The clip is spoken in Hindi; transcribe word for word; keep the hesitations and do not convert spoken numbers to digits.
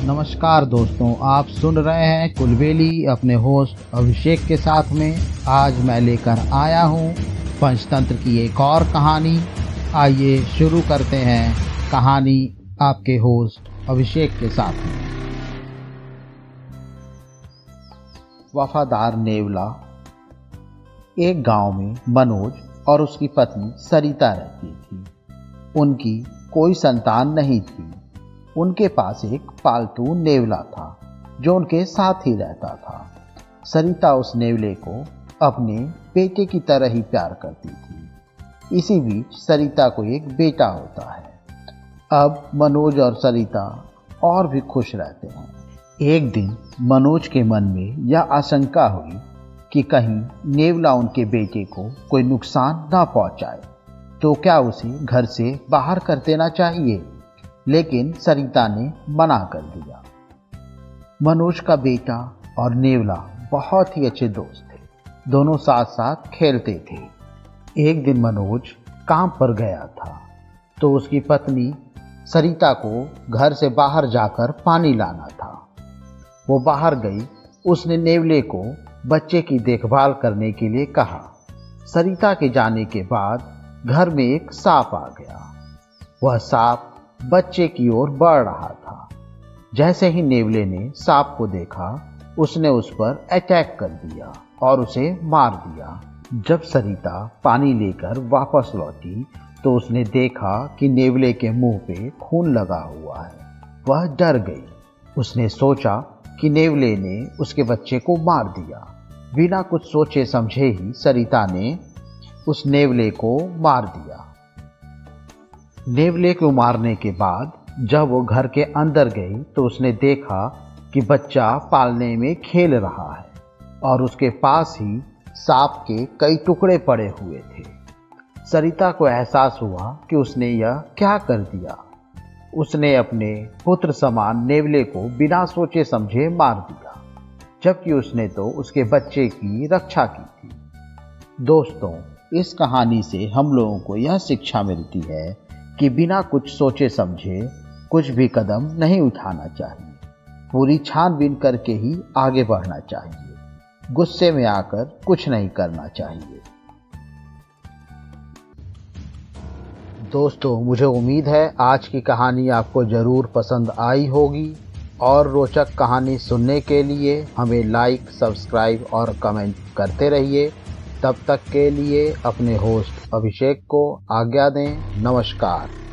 नमस्कार दोस्तों, आप सुन रहे हैं कुलबेली अपने होस्ट अभिषेक के साथ में। आज मैं लेकर आया हूँ पंचतंत्र की एक और कहानी। आइए शुरू करते हैं कहानी आपके होस्ट अभिषेक के साथ में। वफादार नेवला। एक गांव में मनोज और उसकी पत्नी सरिता रहती थी। उनकी कोई संतान नहीं थी। उनके पास एक पालतू नेवला था जो उनके साथ ही रहता था। सरिता उस नेवले को अपने बेटे की तरह ही प्यार करती थी। इसी बीच सरिता को एक बेटा होता है। अब मनोज और सरिता और भी खुश रहते हैं। एक दिन मनोज के मन में यह आशंका हुई कि कहीं नेवला उनके बेटे को कोई नुकसान न पहुंचाए, तो क्या उसे घर से बाहर कर देना चाहिए। लेकिन सरिता ने मना कर दिया। मनोज का बेटा और नेवला बहुत ही अच्छे दोस्त थे। दोनों साथ साथ खेलते थे। एक दिन मनोज काम पर गया था तो उसकी पत्नी सरिता को घर से बाहर जाकर पानी लाना था। वो बाहर गई। उसने नेवले को बच्चे की देखभाल करने के लिए कहा। सरिता के जाने के बाद घर में एक सांप आ गया। वह सांप बच्चे की ओर बढ़ रहा था। जैसे ही नेवले ने सांप को देखा, उसने उस पर अटैक कर दिया और उसे मार दिया। जब सरिता पानी लेकर वापस लौटी तो उसने देखा कि नेवले के मुंह पे खून लगा हुआ है। वह डर गई। उसने सोचा कि नेवले ने उसके बच्चे को मार दिया। बिना कुछ सोचे समझे ही सरिता ने उस नेवले को मार दिया। नेवले को मारने के बाद जब वो घर के अंदर गई तो उसने देखा कि बच्चा पालने में खेल रहा है और उसके पास ही सांप के कई टुकड़े पड़े हुए थे। सरिता को एहसास हुआ कि उसने यह क्या कर दिया। उसने अपने पुत्र समान नेवले को बिना सोचे समझे मार दिया, जबकि उसने तो उसके बच्चे की रक्षा की थी। दोस्तों, इस कहानी से हम लोगों को यह शिक्षा मिलती है कि बिना कुछ सोचे समझे कुछ भी कदम नहीं उठाना चाहिए। पूरी छानबीन करके ही आगे बढ़ना चाहिए। गुस्से में आकर कुछ नहीं करना चाहिए। दोस्तों, मुझे उम्मीद है आज की कहानी आपको ज़रूर पसंद आई होगी। और रोचक कहानी सुनने के लिए हमें लाइक, सब्सक्राइब और कमेंट करते रहिए। तब तक के लिए अपने होस्ट अभिषेक को आज्ञा दें। नमस्कार।